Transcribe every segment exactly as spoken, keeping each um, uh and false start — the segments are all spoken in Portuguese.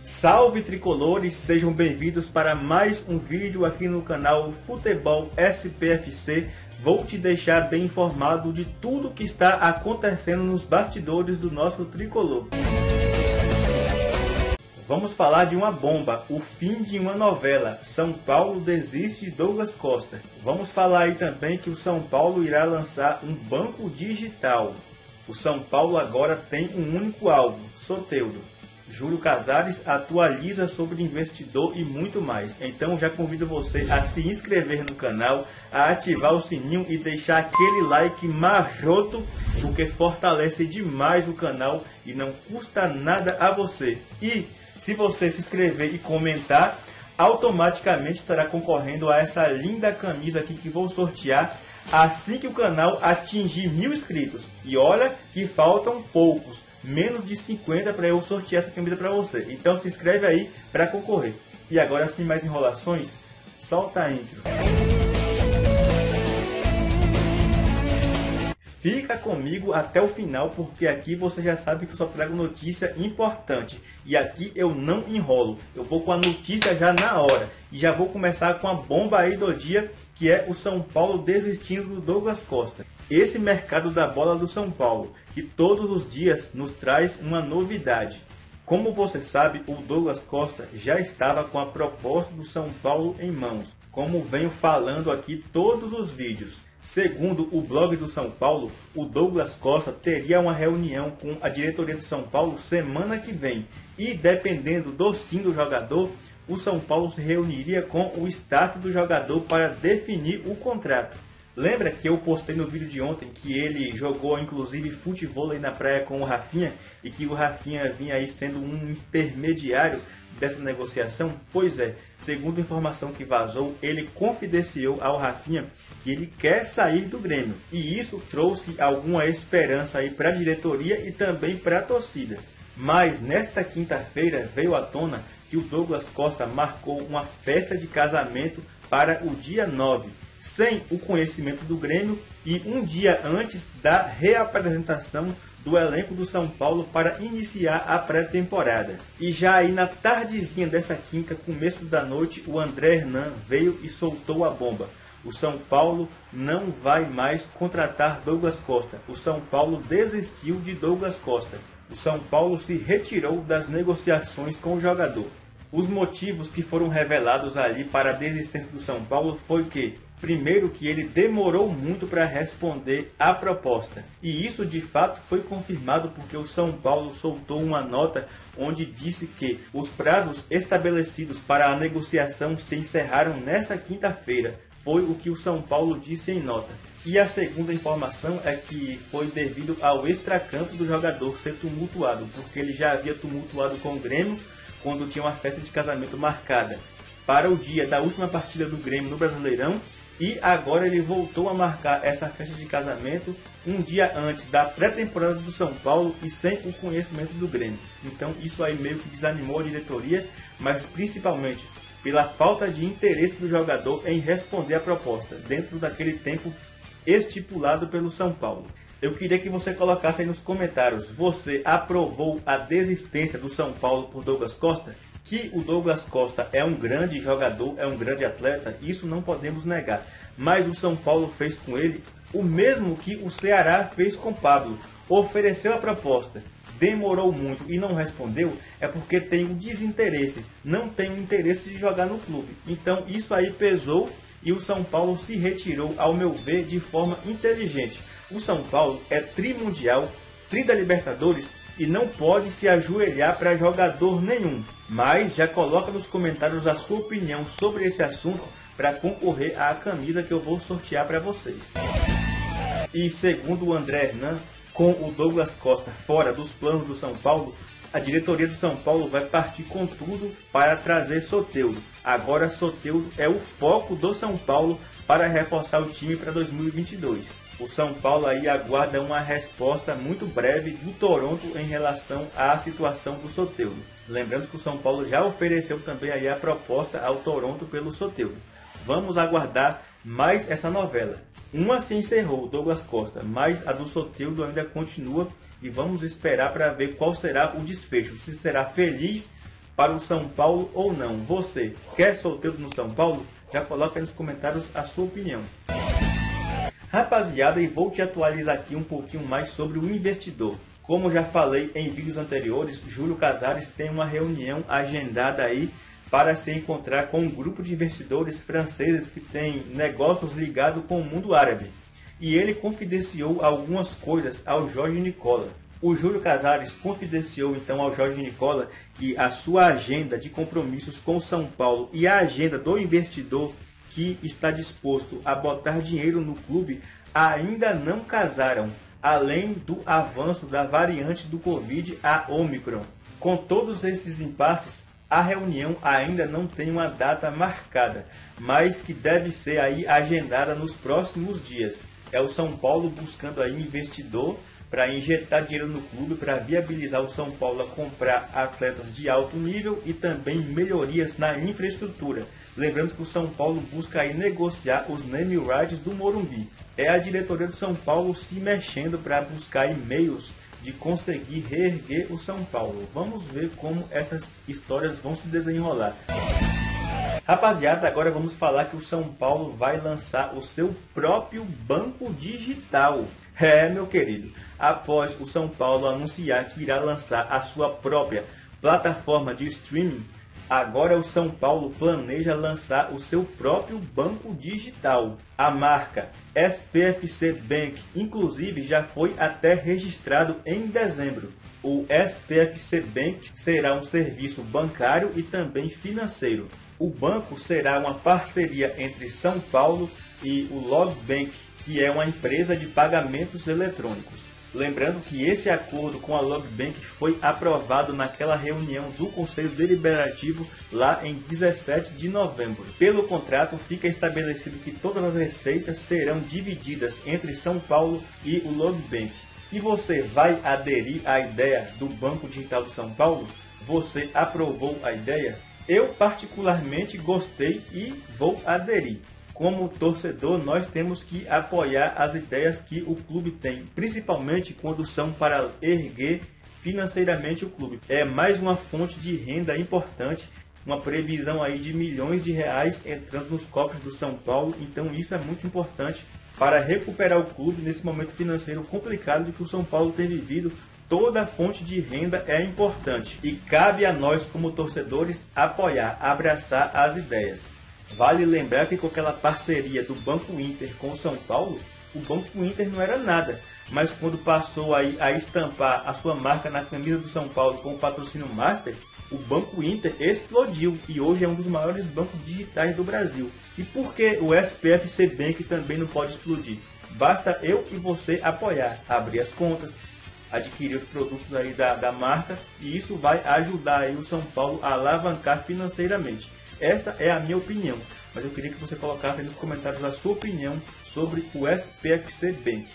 Salve tricolores, sejam bem-vindos para mais um vídeo aqui no canal Futebol S P F C. Vou te deixar bem informado de tudo que está acontecendo nos bastidores do nosso tricolor. Vamos falar de uma bomba, o fim de uma novela. São Paulo desiste de Douglas Costa. Vamos falar aí também que o São Paulo irá lançar um banco digital. O São Paulo agora tem um único alvo, Soteldo. Júlio Casares atualiza sobre investidor e muito mais. Então já convido você a se inscrever no canal, a ativar o sininho e deixar aquele like maroto, porque fortalece demais o canal e não custa nada a você. E se você se inscrever e comentar, automaticamente estará concorrendo a essa linda camisa aqui que vou sortear assim que o canal atingir mil inscritos. E olha que faltam poucos. Menos de cinquenta para eu sortear essa camisa para você. Então se inscreve aí para concorrer. E agora, sem mais enrolações, solta a intro. Fica comigo até o final, porque aqui você já sabe que eu só trago notícia importante. E aqui eu não enrolo. Eu vou com a notícia já na hora. E já vou começar com a bomba aí do dia, que é o São Paulo desistindo do Douglas Costa. Esse mercado da bola do São Paulo, que todos os dias nos traz uma novidade. Como você sabe, o Douglas Costa já estava com a proposta do São Paulo em mãos, como venho falando aqui todos os vídeos. Segundo o blog do São Paulo, o Douglas Costa teria uma reunião com a diretoria do São Paulo semana que vem. E dependendo do sim do jogador, o São Paulo se reuniria com o staff do jogador para definir o contrato. Lembra que eu postei no vídeo de ontem que ele jogou inclusive futevôlei na praia com o Rafinha e que o Rafinha vinha aí sendo um intermediário dessa negociação? Pois é, segundo a informação que vazou, ele confidenciou ao Rafinha que ele quer sair do Grêmio. E isso trouxe alguma esperança aí para a diretoria e também para a torcida. Mas nesta quinta-feira veio à tona que o Douglas Costa marcou uma festa de casamento para o dia nove. Sem o conhecimento do Grêmio e um dia antes da reapresentação do elenco do São Paulo para iniciar a pré-temporada. E já aí na tardezinha dessa quinta, começo da noite, o André Hernan veio e soltou a bomba. O São Paulo não vai mais contratar Douglas Costa. O São Paulo desistiu de Douglas Costa. O São Paulo se retirou das negociações com o jogador. Os motivos que foram revelados ali para a desistência do São Paulo foi que, primeiro, que ele demorou muito para responder à proposta. E isso de fato foi confirmado porque o São Paulo soltou uma nota onde disse que os prazos estabelecidos para a negociação se encerraram nessa quinta-feira. Foi o que o São Paulo disse em nota. E a segunda informação é que foi devido ao extracampo do jogador ser tumultuado, porque ele já havia tumultuado com o Grêmio quando tinha uma festa de casamento marcada para o dia da última partida do Grêmio no Brasileirão. E agora ele voltou a marcar essa festa de casamento um dia antes da pré-temporada do São Paulo e sem o conhecimento do Grêmio. Então isso aí meio que desanimou a diretoria, mas principalmente pela falta de interesse do jogador em responder à proposta, dentro daquele tempo estipulado pelo São Paulo. Eu queria que você colocasse aí nos comentários, você aprovou a desistência do São Paulo por Douglas Costa? Que o Douglas Costa é um grande jogador, é um grande atleta, isso não podemos negar. Mas o São Paulo fez com ele o mesmo que o Ceará fez com Pablo. Ofereceu a proposta, demorou muito e não respondeu, é porque tem um desinteresse, não tem o interesse de jogar no clube. Então isso aí pesou e o São Paulo se retirou, ao meu ver, de forma inteligente. O São Paulo é trimundial, tri da Libertadores, e não pode se ajoelhar para jogador nenhum. Mas já coloca nos comentários a sua opinião sobre esse assunto para concorrer à camisa que eu vou sortear para vocês. E segundo o André Hernan, com o Douglas Costa fora dos planos do São Paulo, a diretoria do São Paulo vai partir com tudo para trazer Soteldo. Agora Soteldo é o foco do São Paulo para reforçar o time para dois mil e vinte e dois. O São Paulo aí aguarda uma resposta muito breve do Toronto em relação à situação do Soteldo. Lembrando que o São Paulo já ofereceu também aí a proposta ao Toronto pelo Soteldo. Vamos aguardar mais essa novela. Uma se encerrou, o Douglas Costa, mas a do Soteldo ainda continua e vamos esperar para ver qual será o desfecho. Se será feliz para o São Paulo ou não? Você quer Soteldo no São Paulo? Já coloca aí nos comentários a sua opinião. Rapaziada, e vou te atualizar aqui um pouquinho mais sobre o investidor. Como já falei em vídeos anteriores, Júlio Casares tem uma reunião agendada aí para se encontrar com um grupo de investidores franceses que tem negócios ligados com o mundo árabe. E ele confidenciou algumas coisas ao Jorge Nicola. O Júlio Casares confidenciou então ao Jorge Nicola que a sua agenda de compromissos com o São Paulo e a agenda do investidor que está disposto a botar dinheiro no clube ainda não casaram, além do avanço da variante do Covid, a Omicron. Com todos esses impasses, a reunião ainda não tem uma data marcada, mas que deve ser aí agendada nos próximos dias. É o São Paulo buscando aí investidor para injetar dinheiro no clube, para viabilizar o São Paulo a comprar atletas de alto nível e também melhorias na infraestrutura. Lembrando que o São Paulo busca aí negociar os name rights do Morumbi. É a diretoria do São Paulo se mexendo para buscar meios de conseguir reerguer o São Paulo. Vamos ver como essas histórias vão se desenrolar. Rapaziada, agora vamos falar que o São Paulo vai lançar o seu próprio banco digital. É, meu querido, após o São Paulo anunciar que irá lançar a sua própria plataforma de streaming, agora o São Paulo planeja lançar o seu próprio banco digital. A marca S P F C Bank, inclusive, já foi até registrado em dezembro. O S P F C Bank será um serviço bancário e também financeiro. O banco será uma parceria entre São Paulo e o Logbank, que é uma empresa de pagamentos eletrônicos. Lembrando que esse acordo com a Logbank foi aprovado naquela reunião do Conselho Deliberativo lá em dezessete de novembro. Pelo contrato, fica estabelecido que todas as receitas serão divididas entre São Paulo e o Logbank. E você vai aderir à ideia do Banco Digital do São Paulo? Você aprovou a ideia? Eu particularmente gostei e vou aderir. Como torcedor, nós temos que apoiar as ideias que o clube tem, principalmente quando são para erguer financeiramente o clube. É mais uma fonte de renda importante, uma previsão aí de milhões de reais entrando nos cofres do São Paulo, então isso é muito importante para recuperar o clube nesse momento financeiro complicado que o São Paulo tem vivido. Toda fonte de renda é importante e cabe a nós como torcedores apoiar, abraçar as ideias. Vale lembrar que com aquela parceria do Banco Inter com o São Paulo, o Banco Inter não era nada, mas quando passou aí a estampar a sua marca na camisa do São Paulo com o patrocínio Master, o Banco Inter explodiu e hoje é um dos maiores bancos digitais do Brasil. E por que o S P F C Bank também não pode explodir? Basta eu e você apoiar, abrir as contas, adquirir os produtos aí da, da marca, e isso vai ajudar aí o São Paulo a alavancar financeiramente. Essa é a minha opinião, mas eu queria que você colocasse aí nos comentários a sua opinião sobre o S P F C Bank.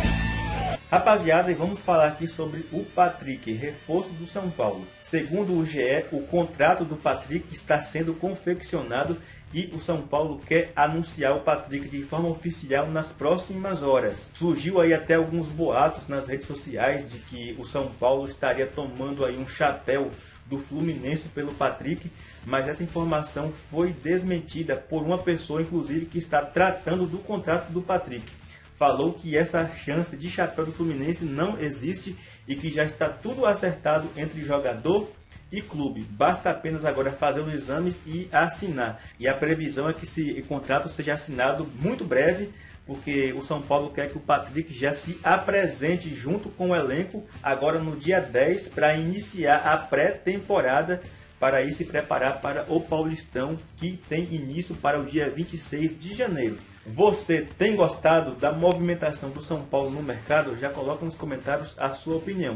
Rapaziada, e vamos falar aqui sobre o Patrick, reforço do São Paulo. Segundo o G E, o contrato do Patrick está sendo confeccionado e o São Paulo quer anunciar o Patrick de forma oficial nas próximas horas. Surgiu aí até alguns boatos nas redes sociais de que o São Paulo estaria tomando aí um chapéu do Fluminense pelo Patrick, mas essa informação foi desmentida por uma pessoa, inclusive, que está tratando do contrato do Patrick. Falou que essa chance de chapéu do Fluminense não existe e que já está tudo acertado entre jogador e clube. Basta apenas agora fazer os exames e assinar. E a previsão é que esse contrato seja assinado muito breve, porque o São Paulo quer que o Patrick já se apresente junto com o elenco agora no dia dez para iniciar a pré-temporada, para aí se preparar para o Paulistão, que tem início para o dia vinte e seis de janeiro. Você tem gostado da movimentação do São Paulo no mercado? Já coloca nos comentários a sua opinião.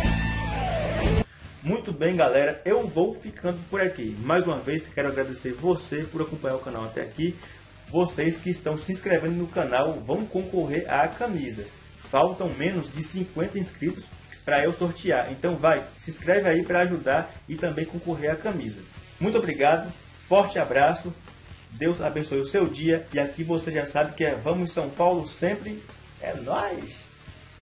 Muito bem, galera, eu vou ficando por aqui. Mais uma vez, quero agradecer você por acompanhar o canal até aqui. Vocês que estão se inscrevendo no canal vão concorrer à camisa. Faltam menos de cinquenta inscritos para eu sortear. Então vai, se inscreve aí para ajudar e também concorrer à camisa. Muito obrigado, forte abraço, Deus abençoe o seu dia. E aqui você já sabe que é Vamos São Paulo sempre, é nóis!